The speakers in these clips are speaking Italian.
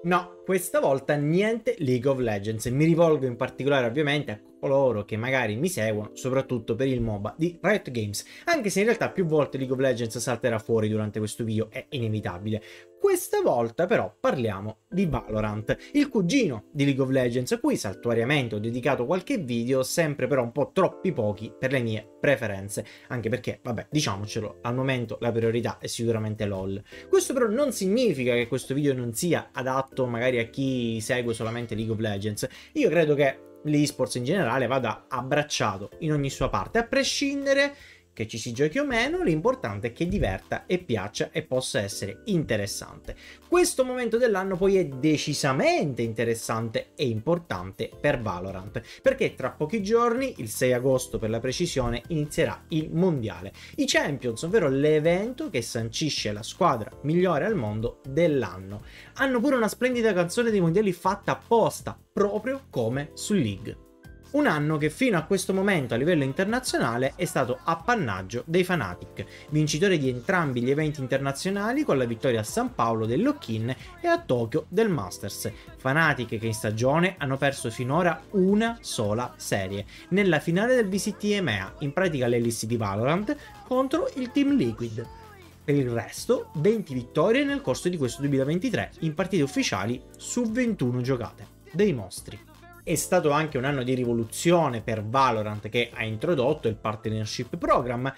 No, questa volta niente League of Legends. Mi rivolgo in particolare ovviamente a coloro che magari mi seguono, soprattutto per il MOBA di Riot Games, anche se in realtà più volte League of Legends salterà fuori durante questo video, è inevitabile. Questa volta però parliamo di Valorant, il cugino di League of Legends, a cui saltuariamente ho dedicato qualche video, sempre però un po' troppi pochi per le mie preferenze, anche perché, vabbè, diciamocelo, al momento la priorità è sicuramente LoL. Questo però non significa che questo video non sia adatto magari a chi segue solamente League of Legends. Io credo che l'esports in generale vada abbracciato in ogni sua parte, a prescindere che ci si giochi o meno, l'importante è che diverta e piaccia e possa essere interessante. Questo momento dell'anno poi è decisamente interessante e importante per Valorant, perché tra pochi giorni, il 6 agosto per la precisione, inizierà il mondiale, i Champions, ovvero l'evento che sancisce la squadra migliore al mondo dell'anno. Hanno pure una splendida canzone dei mondiali fatta apposta, proprio come su League. Un anno che fino a questo momento a livello internazionale è stato appannaggio dei Fnatic, vincitori di entrambi gli eventi internazionali con la vittoria a San Paolo del Lock-in e a Tokyo del Masters. Fnatic che in stagione hanno perso finora una sola serie, nella finale del VCT EMEA, in pratica l'Ellis di Valorant, contro il Team Liquid. Per il resto, 20 vittorie nel corso di questo 2023 in partite ufficiali su 21 giocate. Dei mostri. È stato anche un anno di rivoluzione per Valorant, che ha introdotto il Partnership Program,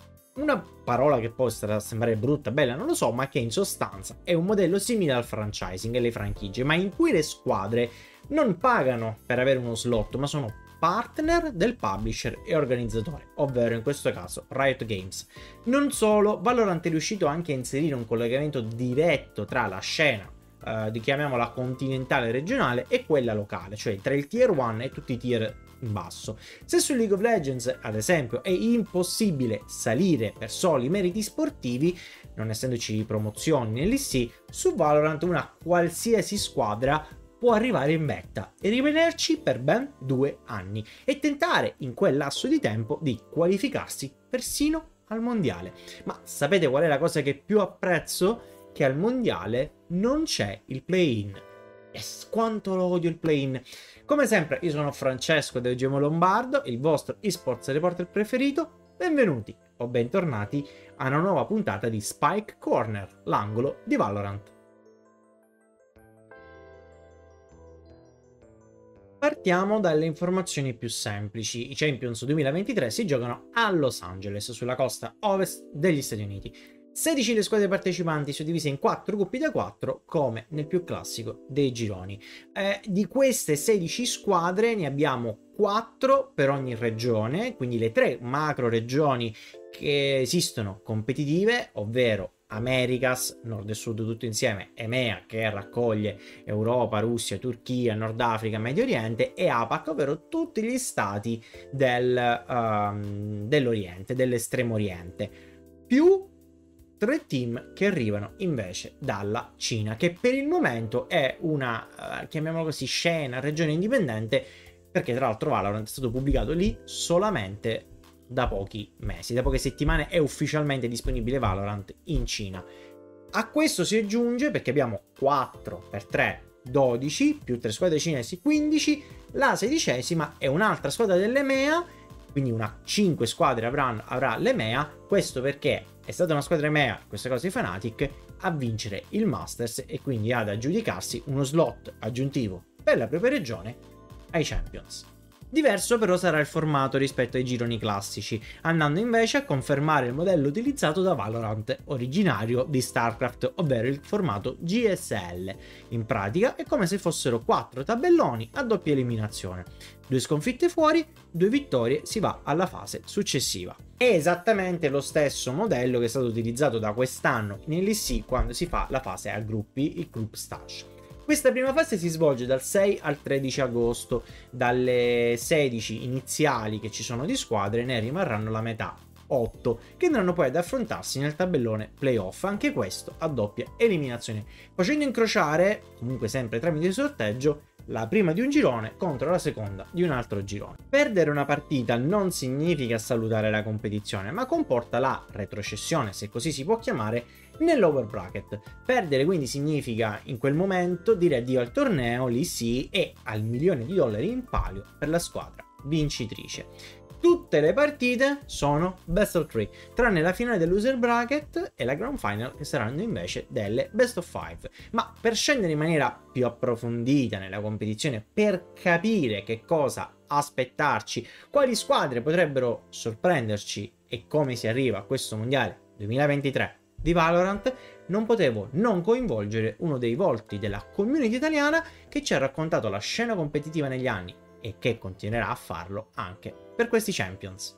una parola che può sembrare brutta, bella, non lo so, ma che in sostanza è un modello simile al franchising e alle franchigie, ma in cui le squadre non pagano per avere uno slot, ma sono partner del publisher e organizzatore, ovvero in questo caso Riot Games. Non solo, Valorant è riuscito anche a inserire un collegamento diretto tra la scena chiamiamola continentale regionale e quella locale, cioè tra il tier 1 e tutti i tier in basso. Se su League of Legends ad esempio è impossibile salire per soli meriti sportivi, non essendoci promozioni nell'IC, su Valorant una qualsiasi squadra può arrivare in vetta e rimanerci per ben 2 anni e tentare in quel lasso di tempo di qualificarsi persino al mondiale. Ma sapete qual è la cosa che più apprezzo? Che al mondiale non c'è il play-in. Yes, quanto lo odio il play-in. Come sempre, io sono Francesco del Gemo Lombardo, il vostro esports reporter preferito. Benvenuti o bentornati a una nuova puntata di Spike Corner, l'angolo di Valorant. Partiamo dalle informazioni più semplici. I Champions 2023 si giocano a Los Angeles, sulla costa ovest degli Stati Uniti. 16 le squadre partecipanti suddivise in 4 gruppi da 4, come nel più classico dei gironi. Di queste 16 squadre ne abbiamo 4 per ogni regione, quindi le 3 macro regioni che esistono competitive, ovvero Americas, nord e sud tutto insieme, EMEA che raccoglie Europa, Russia, Turchia, Nord Africa, Medio Oriente, e APAC, ovvero tutti gli stati dell'Oriente, dell'estremo Oriente, più 3 team che arrivano invece dalla Cina, che per il momento è una, chiamiamola così, scena, regione indipendente, perché tra l'altro Valorant è stato pubblicato lì solamente da pochi mesi, da poche settimane è ufficialmente disponibile Valorant in Cina. A questo si aggiunge, perché abbiamo 4 per 3, 12, più 3 squadre cinesi, 15, la 16ª è un'altra squadra dell'EMEA, quindi una 5 squadre avrà l'EMEA, questo perché è stata una squadra EMEA, questa cosa di Fnatic, a vincere il Masters e quindi ad aggiudicarsi uno slot aggiuntivo per la propria regione ai Champions. Diverso però sarà il formato rispetto ai gironi classici, andando invece a confermare il modello utilizzato da Valorant, originario di StarCraft, ovvero il formato GSL. In pratica è come se fossero 4 tabelloni a doppia eliminazione. 2 sconfitte fuori, 2 vittorie, si va alla fase successiva. È esattamente lo stesso modello che è stato utilizzato da quest'anno in LEC quando si fa la fase a gruppi, il Group Stage. Questa prima fase si svolge dal 6 al 13 agosto, dalle 16 iniziali che ci sono di squadre ne rimarranno la metà, 8, che andranno poi ad affrontarsi nel tabellone playoff, anche questo a doppia eliminazione, facendo incrociare, comunque sempre tramite sorteggio, la prima di un girone contro la seconda di un altro girone. Perdere una partita non significa salutare la competizione, ma comporta la retrocessione, se così si può chiamare, nell'over bracket. Perdere quindi significa in quel momento dire addio al torneo, lì sì, e al $1.000.000 in palio per la squadra vincitrice. Tutte le partite sono best of 3, tranne la finale del loser bracket e la grand final, che saranno invece delle best of 5. Ma per scendere in maniera più approfondita nella competizione, per capire che cosa aspettarci, quali squadre potrebbero sorprenderci e come si arriva a questo mondiale 2023 di Valorant, non potevo non coinvolgere uno dei volti della community italiana che ci ha raccontato la scena competitiva negli anni e che continuerà a farlo anche per questi Champions.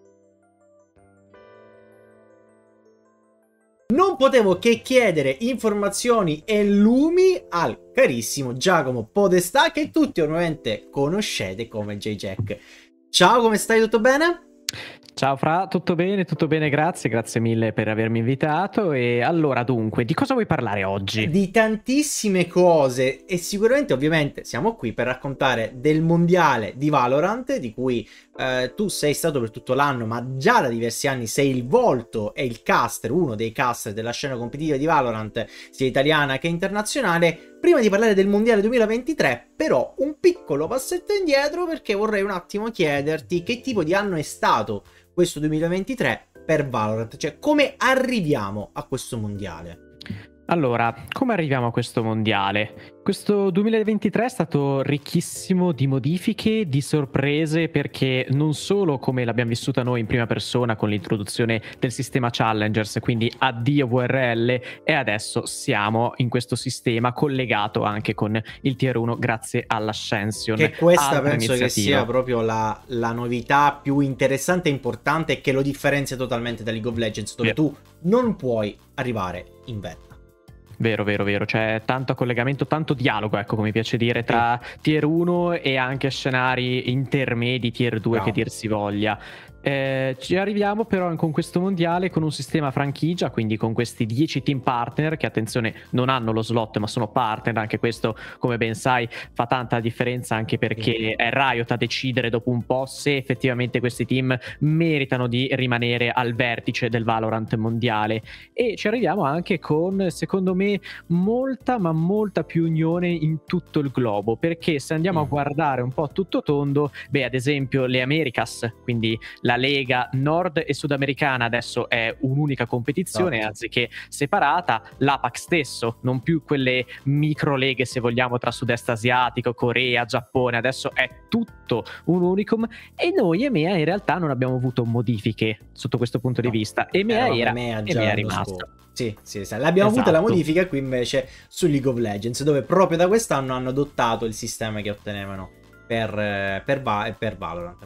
Non potevo che chiedere informazioni e lumi al carissimo Giacomo Podestà, che tutti ovviamente conoscete come J-Jack. Ciao, come stai? Tutto bene? Ciao Fra, tutto bene, grazie mille per avermi invitato. E allora, dunque, di cosa vuoi parlare oggi? Di tantissime cose, e sicuramente ovviamente siamo qui per raccontare del mondiale di Valorant, di cui tu sei stato per tutto l'anno, ma già da diversi anni sei il volto e il caster, uno dei caster della scena competitiva di Valorant, sia italiana che internazionale. Prima di parlare del mondiale 2023, però, un piccolo passetto indietro, perché vorrei un attimo chiederti che tipo di anno è stato questo 2023 per Valorant, cioè come arriviamo a questo mondiale? Allora, come arriviamo a questo mondiale? Questo 2023 è stato ricchissimo di modifiche, di sorprese, perché non solo come l'abbiamo vissuta noi in prima persona con l'introduzione del sistema Challengers, quindi addio VRL, e adesso siamo in questo sistema collegato anche con il Tier 1 grazie all'Ascension. Che questa penso che sia proprio la novità più interessante e importante, che lo differenzia totalmente da League of Legends, dove tu non puoi arrivare in beta. Vero, c'è tanto collegamento, tanto dialogo, ecco, come piace dire, tra Tier 1 e anche scenari intermedi, Tier 2, che dir si voglia. Ci arriviamo però con questo mondiale con un sistema franchigia, quindi con questi 10 team partner che, attenzione, non hanno lo slot ma sono partner. Anche questo, come ben sai, fa tanta differenza, anche perché è Riot a decidere dopo un po' se effettivamente questi team meritano di rimanere al vertice del Valorant mondiale. E ci arriviamo anche con, secondo me, molta più unione in tutto il globo, perché se andiamo a guardare un po' tutto tondo, ad esempio le Americas, quindi la Lega nord e sudamericana, adesso è un'unica competizione, anziché separata. L'APAC stesso, non più quelle micro leghe, se vogliamo, tra sud-est asiatico, Corea, Giappone, adesso è tutto un unicum. E noi EMEA in realtà non abbiamo avuto modifiche sotto questo punto di vista. EMEA è rimasta. Sì, l'abbiamo avuta la modifica qui invece su League of Legends, dove proprio da quest'anno hanno adottato il sistema che ottenevano per Valorant.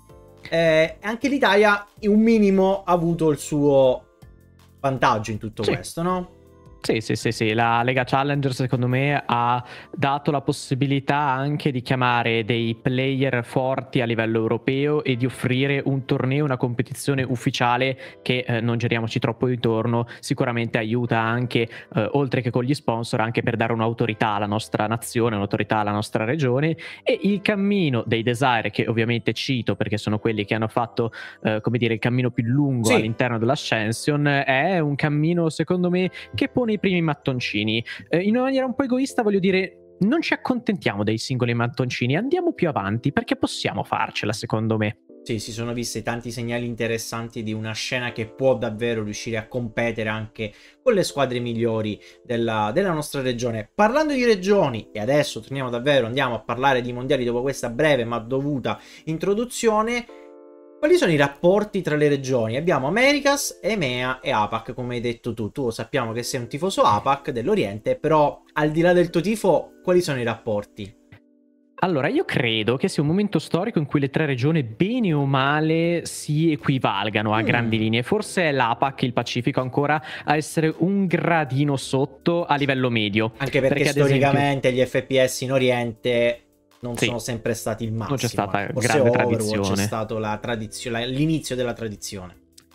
Anche l'Italia un minimo ha avuto il suo vantaggio in tutto questo, no? Sì, la Lega Challenger secondo me ha dato la possibilità anche di chiamare dei player forti a livello europeo e di offrire un torneo, una competizione ufficiale che, non giriamoci troppo intorno, sicuramente aiuta anche, oltre che con gli sponsor, anche per dare un'autorità alla nostra nazione, un'autorità alla nostra regione. E il cammino dei Desire, che ovviamente cito perché sono quelli che hanno fatto come dire il cammino più lungo all'interno dell'Ascension, è un cammino secondo me che pone i primi mattoncini. In una maniera un po' egoista voglio dire, non ci accontentiamo dei singoli mattoncini, andiamo più avanti perché possiamo farcela, secondo me. Sì, si sono visti tanti segnali interessanti di una scena che può davvero riuscire a competere anche con le squadre migliori della nostra regione. Parlando di regioni, e adesso torniamo davvero, andiamo a parlare di mondiali dopo questa breve ma dovuta introduzione. Quali sono i rapporti tra le regioni? Abbiamo Americas, EMEA e APAC, come hai detto tu. Tu sappiamo che sei un tifoso APAC dell'Oriente, però al di là del tuo tifo, quali sono i rapporti? Allora, io credo che sia un momento storico in cui le tre regioni, bene o male, si equivalgano a grandi linee. Forse è l'APAC, il Pacifico, ancora a essere un gradino sotto a livello medio. Anche perché storicamente gli FPS in Oriente non sono sempre stati il massimo. Non c'è stata forse grande Overwatch tradizione. C'è stato l'inizio della tradizione.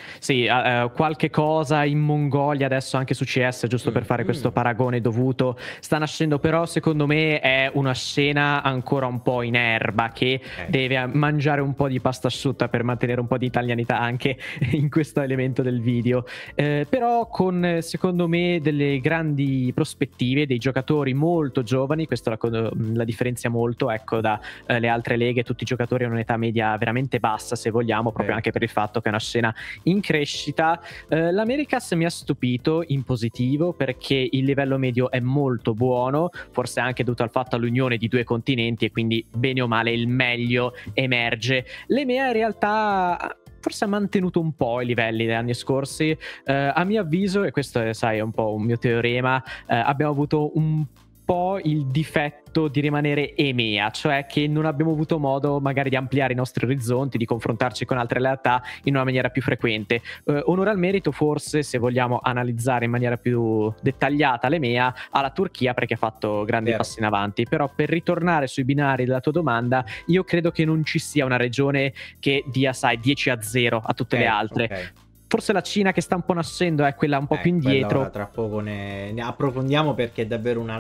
Sì, qualche cosa in Mongolia adesso anche su CS, giusto per fare questo paragone dovuto, sta nascendo, però secondo me è una scena ancora un po' in erba che deve mangiare un po' di pasta asciutta per mantenere un po' di italianità anche in questo elemento del video, però con secondo me delle grandi prospettive, dei giocatori molto giovani, questo la differenzia molto, ecco, da le altre leghe. Tutti i giocatori hanno un'età media veramente bassa, se vogliamo, proprio anche per il fatto che è una scena in crescita. L'Americas mi ha stupito in positivo, perché il livello medio è molto buono, forse anche dovuto al fatto all'unione di due continenti, e quindi bene o male il meglio emerge. L'EMEA in realtà forse ha mantenuto un po' i livelli degli anni scorsi, a mio avviso, e questo è, sai, un po' un mio teorema, abbiamo avuto un po' il difetto di rimanere EMEA, cioè che non abbiamo avuto modo magari di ampliare i nostri orizzonti, di confrontarci con altre realtà in una maniera più frequente. Onore al merito, forse, se vogliamo analizzare in maniera più dettagliata l'EMEA, alla Turchia, perché ha fatto grandi passi in avanti. Però per ritornare sui binari della tua domanda, io credo che non ci sia una regione che dia, sai, 10-0 a tutte le altre. Forse la Cina, che sta un po' nascendo, è quella un po' più indietro. Tra poco ne approfondiamo, perché è davvero un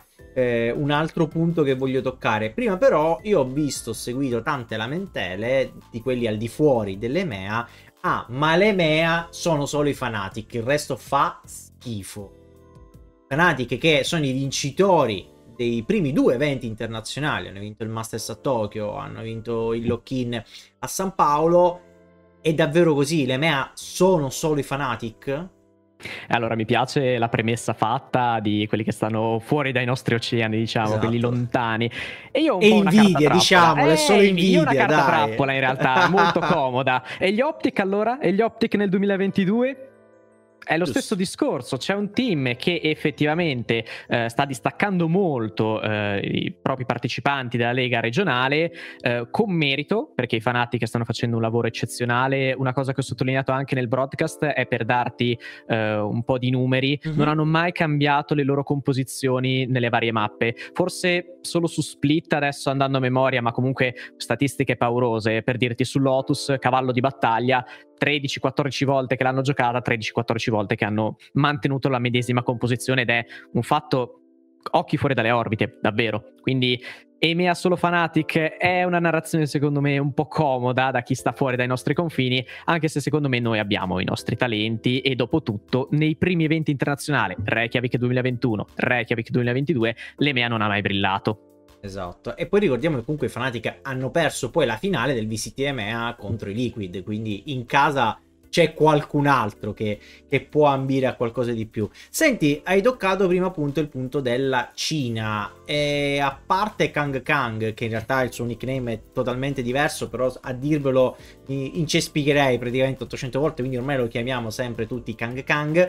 altro punto che voglio toccare. Prima però io ho seguito tante lamentele di quelli al di fuori dell'EMEA. Ma l'EMEA sono solo i Fnatic, il resto fa schifo. Fnatic, che sono i vincitori dei primi 2 eventi internazionali, hanno vinto il Masters a Tokyo, hanno vinto il Lock-in a San Paolo. È davvero così? l'EMEA sono solo i Fnatic? Allora, mi piace la premessa fatta di quelli che stanno fuori dai nostri oceani, diciamo, quelli lontani. E io ho un po' una invidia, diciamo, è solo invidia, una carta dai. trappola, in realtà, molto comoda. E gli Optic, allora? E gli Optic nel 2022? È lo stesso discorso, c'è un team che effettivamente sta distaccando molto i propri partecipanti della Lega regionale, con merito, perché i Fnatic stanno facendo un lavoro eccezionale. Una cosa che ho sottolineato anche nel broadcast è, per darti un po' di numeri, non hanno mai cambiato le loro composizioni nelle varie mappe, forse solo su Split, adesso andando a memoria, ma comunque statistiche paurose. Per dirti, su Lotus, cavallo di battaglia, 13-14 volte che l'hanno giocata, 13-14 volte che hanno mantenuto la medesima composizione, ed è un fatto occhi fuori dalle orbite, davvero. Quindi EMEA solo Fnatic è una narrazione secondo me un po' comoda da chi sta fuori dai nostri confini, anche se secondo me noi abbiamo i nostri talenti, e dopo tutto nei primi eventi internazionali, Reykjavik 2021, Reykjavik 2022, l'EMEA non ha mai brillato. Esatto, e poi ricordiamo che comunque i Fnatic hanno perso poi la finale del VCT EMEA contro i Liquid, quindi in casa c'è qualcun altro che può ambire a qualcosa di più. Senti, hai toccato prima appunto il punto della Cina, e a parte Kang Kang, che in realtà il suo nickname è totalmente diverso, però a dirvelo incespicherei praticamente 800 volte, quindi ormai lo chiamiamo sempre tutti Kang Kang.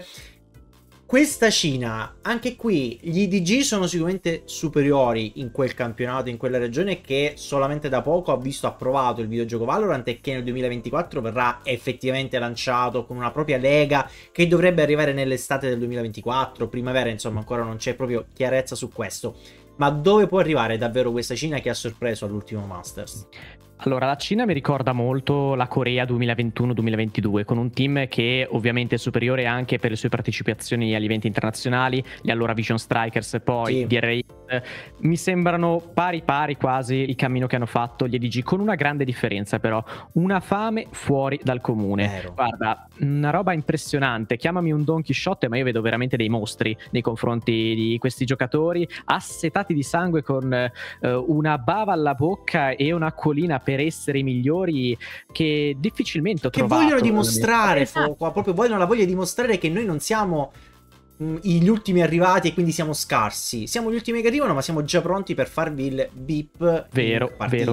Questa Cina, anche qui gli IDG sono sicuramente superiori in quel campionato, in quella regione, che solamente da poco ha approvato il videogioco Valorant, e che nel 2024 verrà effettivamente lanciato con una propria lega che dovrebbe arrivare nell'estate del 2024, primavera, insomma ancora non c'è proprio chiarezza su questo. Ma dove può arrivare davvero questa Cina che ha sorpreso all'ultimo Masters? Allora, la Cina mi ricorda molto la Corea 2021-2022, con un team che ovviamente è superiore anche per le sue partecipazioni agli eventi internazionali, gli allora Vision Strikers e poi DRX. Mi sembrano pari quasi il cammino che hanno fatto gli EDG, con una grande differenza però: una fame fuori dal comune. Guarda, una roba impressionante. Chiamami un Don Chisciotte, ma io vedo veramente dei mostri nei confronti di questi giocatori, assetati di sangue, con una bava alla bocca e un'acquolina per essere i migliori, che difficilmente ho trovato. Che vogliono dimostrare, proprio vogliono la voglia di dimostrare che noi non siamo gli ultimi arrivati e quindi siamo scarsi. Siamo gli ultimi che arrivano, ma siamo già pronti per farvi il beep. Vero.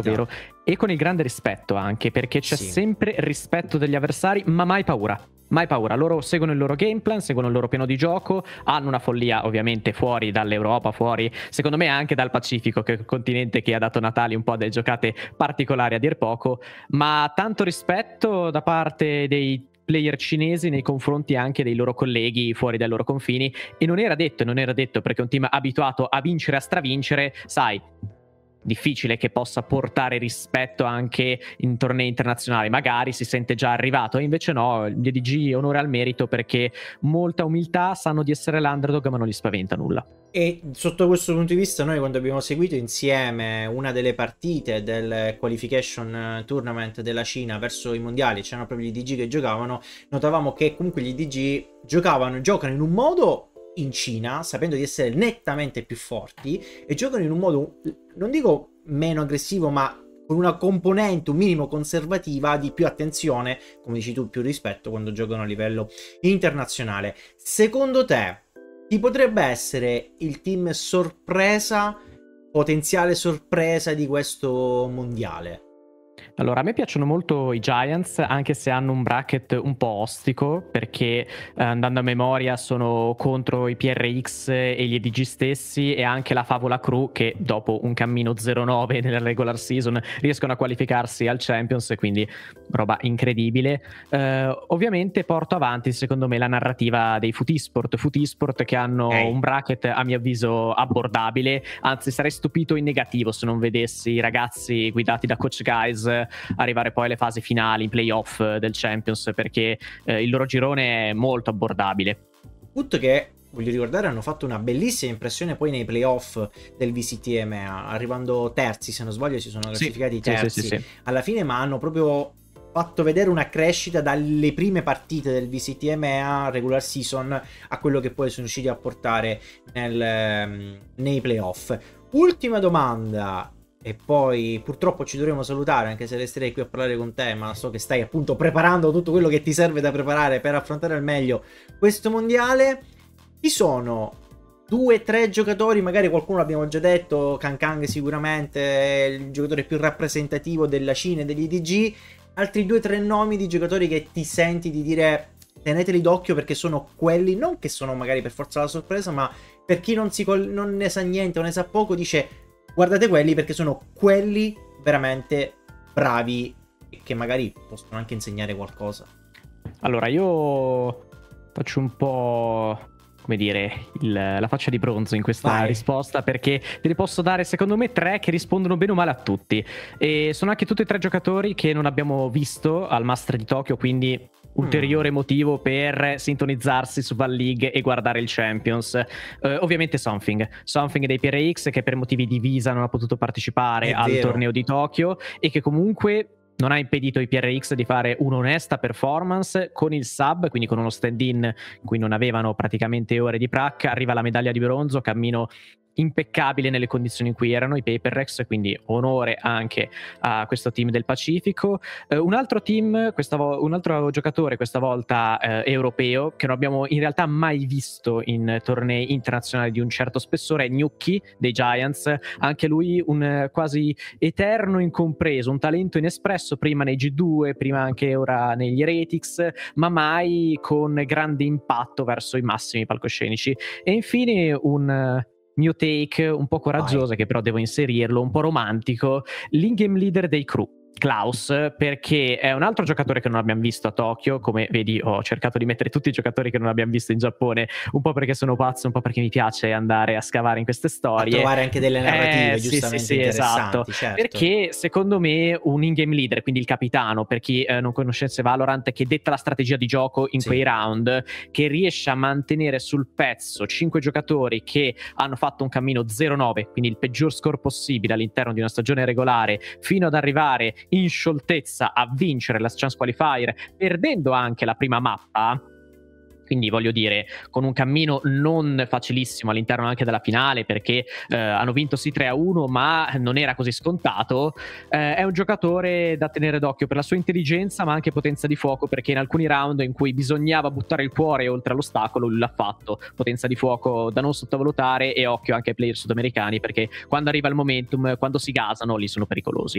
E con il grande rispetto anche, perché c'è sempre rispetto degli avversari, ma mai paura. Mai paura. Loro seguono il loro game plan, seguono il loro piano di gioco, hanno una follia ovviamente fuori dall'Europa, fuori secondo me anche dal Pacifico, che è il continente che ha dato Natali un po' delle giocate particolari a dir poco, ma tanto rispetto da parte dei player cinesi nei confronti anche dei loro colleghi fuori dai loro confini. E non era detto, perché un team abituato a vincere, a stravincere, sai, difficile che possa portare rispetto anche in tornei internazionali, magari si sente già arrivato, e invece no, gli EDG onore al merito perché molta umiltà, sanno di essere l'underdog ma non gli spaventa nulla. E sotto questo punto di vista noi, quando abbiamo seguito insieme una delle partite del qualification tournament della Cina verso i mondiali, c'erano proprio gli EDG che giocavano, notavamo che comunque gli EDG giocano in un modo in Cina, sapendo di essere nettamente più forti, e giocano in un modo, non dico meno aggressivo, ma con una componente un minimo conservativa di più attenzione, come dici tu, più rispetto quando giocano a livello internazionale. Secondo te chi potrebbe essere il team sorpresa, potenziale sorpresa di questo mondiale? Allora, a me piacciono molto i Giants, anche se hanno un bracket un po' ostico, perché andando a memoria sono contro i PRX e gli EDG stessi, e anche la Favola Crew, che dopo un cammino 0-9 nella regular season riescono a qualificarsi al Champions, quindi roba incredibile. Ovviamente porto avanti, secondo me, la narrativa dei Futisport che hanno un bracket a mio avviso abbordabile, anzi sarei stupito in negativo se non vedessi i ragazzi guidati da Coach Guys arrivare poi alle fasi finali, in playoff del Champions, perché il loro girone è molto abbordabile. Tutto che, voglio ricordare, hanno fatto una bellissima impressione poi nei playoff del VCTMA, arrivando terzi, se non sbaglio si sono classificati terzi alla fine, ma hanno proprio fatto vedere una crescita dalle prime partite del VCTMA regular season a quello che poi sono riusciti a portare nei playoff. Ultima domanda, e poi purtroppo ci dovremo salutare, anche se resterei qui a parlare con te, ma so che stai appunto preparando tutto quello che ti serve da preparare per affrontare al meglio questo mondiale. Ci sono 2-3 giocatori, magari qualcuno l'abbiamo già detto, Kang sicuramente è il giocatore più rappresentativo della Cina e degli EDG, altri 2-3 nomi di giocatori che ti senti di dire teneteli d'occhio perché sono quelli, non che sono magari per forza la sorpresa, ma per chi non ne sa niente o ne sa poco dice guardate quelli perché sono quelli veramente bravi e che magari possono anche insegnare qualcosa. Allora, io faccio un po', come dire, la faccia di bronzo in questa risposta, perché te ne posso dare secondo me 3 che rispondono bene o male a tutti, e sono anche tutti e 3 giocatori che non abbiamo visto al Master di Tokyo, quindi ulteriore motivo per sintonizzarsi su Val League e guardare il Champions. Ovviamente Something dei PRX, che per motivi di visa non ha potuto partecipare al torneo di Tokyo, e che comunque non ha impedito ai PRX di fare un'onesta performance con il sub, quindi con uno stand-in in cui non avevano praticamente ore di prac. Arriva la medaglia di bronzo, cammino impeccabile nelle condizioni in cui erano i Paper-Rex, quindi onore anche a questo team del Pacifico. Un altro team, un altro giocatore questa volta europeo, che non abbiamo in realtà mai visto in tornei internazionali di un certo spessore, è Gnocchi dei Giants, anche lui un quasi eterno incompreso, un talento inespresso, prima nei G2, prima anche ora negli Heretics, ma mai con grande impatto verso i massimi palcoscenici. E infine un mio take un po' coraggioso, che però devo inserirlo, un po' romantico, l'in-game leader dei Crew, Klaus, perché è un altro giocatore che non abbiamo visto a Tokyo. Come vedi, ho cercato di mettere tutti i giocatori che non abbiamo visto in Giappone, un po' perché sono pazzo, un po' perché mi piace andare a scavare in queste storie, a trovare anche delle narrative giustamente interessanti, esatto. Certo. Perché secondo me un in-game leader, quindi il capitano, per chi non conoscesse Valorant, che detta la strategia di gioco in quei round, che riesce a mantenere sul pezzo 5 giocatori che hanno fatto un cammino 0-9, quindi il peggior score possibile all'interno di una stagione regolare, fino ad arrivare in scioltezza a vincere la Chance Qualifier, perdendo anche la prima mappa. Quindi voglio dire, con un cammino non facilissimo all'interno anche della finale, perché hanno vinto sì 3-1, ma non era così scontato. È un giocatore da tenere d'occhio per la sua intelligenza, ma anche potenza di fuoco, perché in alcuni round in cui bisognava buttare il cuore oltre all'ostacolo, lui l'ha fatto. Potenza di fuoco da non sottovalutare, e occhio anche ai player sudamericani, perché quando arriva il momentum, quando si gasano, lì sono pericolosi.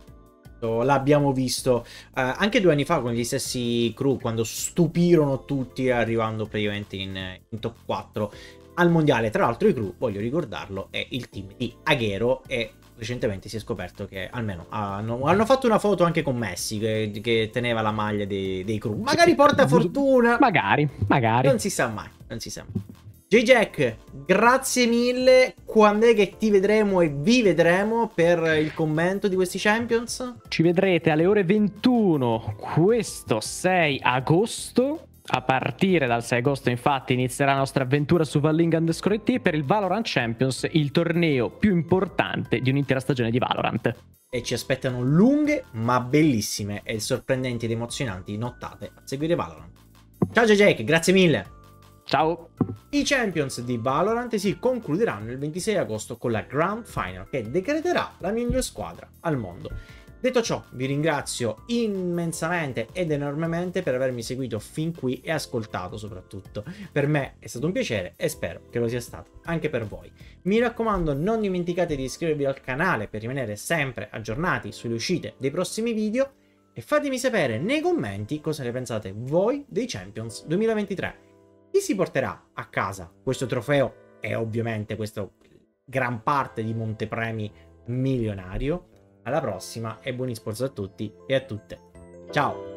L'abbiamo visto anche 2 anni fa con gli stessi Crew, quando stupirono tutti arrivando praticamente in top 4 al mondiale. Tra l'altro i Crew, voglio ricordarlo, è il team di Aghero, e recentemente si è scoperto che almeno hanno fatto una foto anche con Messi che teneva la maglia dei Crew. Magari porta fortuna, magari non si sa mai, non si sa mai. J-Jack, grazie mille. Quando è che ti vedremo e vi vedremo per il commento di questi Champions? Ci vedrete alle ore 21 questo 6 agosto. A partire dal 6 agosto infatti inizierà la nostra avventura su Valling_IT per il Valorant Champions, il torneo più importante di un'intera stagione di Valorant. E ci aspettano lunghe ma bellissime e sorprendenti ed emozionanti nottate a seguire Valorant. Ciao J-Jack, grazie mille. Ciao! I Champions di Valorant si concluderanno il 26 agosto con la Grand Final che decreterà la miglior squadra al mondo. Detto ciò, vi ringrazio immensamente ed enormemente per avermi seguito fin qui e ascoltato soprattutto. Per me è stato un piacere e spero che lo sia stato anche per voi. Mi raccomando, non dimenticate di iscrivervi al canale per rimanere sempre aggiornati sulle uscite dei prossimi video e fatemi sapere nei commenti cosa ne pensate voi dei Champions 2023. Chi si porterà a casa questo trofeo e ovviamente questa gran parte di montepremi milionario? Alla prossima e buoni sports a tutti e a tutte. Ciao!